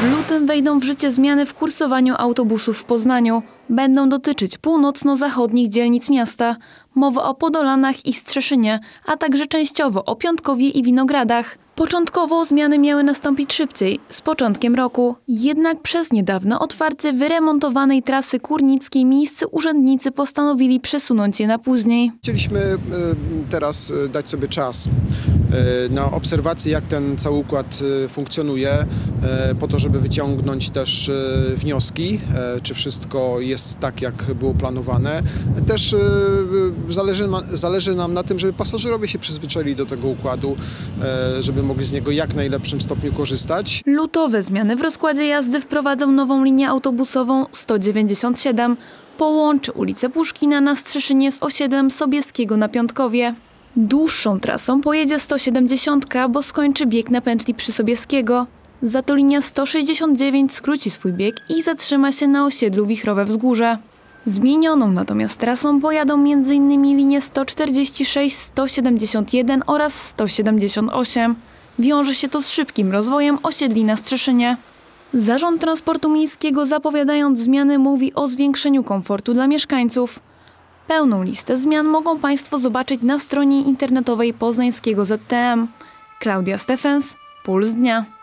W lutym wejdą w życie zmiany w kursowaniu autobusów w Poznaniu. Będą dotyczyć północno-zachodnich dzielnic miasta. Mowa o Podolanach i Strzeszynie, a także częściowo o Piątkowie i Winogradach. Początkowo zmiany miały nastąpić szybciej, z początkiem roku. Jednak przez niedawne otwarcie wyremontowanej trasy Kurnickiej miejscy urzędnicy postanowili przesunąć je na później. Chcieliśmy teraz dać sobie czas na obserwację, jak ten cały układ funkcjonuje, po to, żeby wyciągnąć też wnioski, czy wszystko jest tak, jak było planowane. Też zależy nam na tym, żeby pasażerowie się przyzwyczaili do tego układu, żeby mogli z niego jak w najlepszym stopniu korzystać. Lutowe zmiany w rozkładzie jazdy wprowadzą nową linię autobusową 197. Połączy ulicę Puszkina na Strzeszynie z osiedlem Sobieskiego na Piątkowie. Dłuższą trasą pojedzie 170, bo skończy bieg na pętli przy Sobieskiego. Za to linia 169 skróci swój bieg i zatrzyma się na osiedlu Wichrowe Wzgórze. Zmienioną natomiast trasą pojadą m.in. linie 146, 171 oraz 178. Wiąże się to z szybkim rozwojem osiedli na Strzeszynie. Zarząd Transportu Miejskiego, zapowiadając zmiany, mówi o zwiększeniu komfortu dla mieszkańców. Pełną listę zmian mogą Państwo zobaczyć na stronie internetowej poznańskiego ZTM. Klaudia Stefens, Puls Dnia.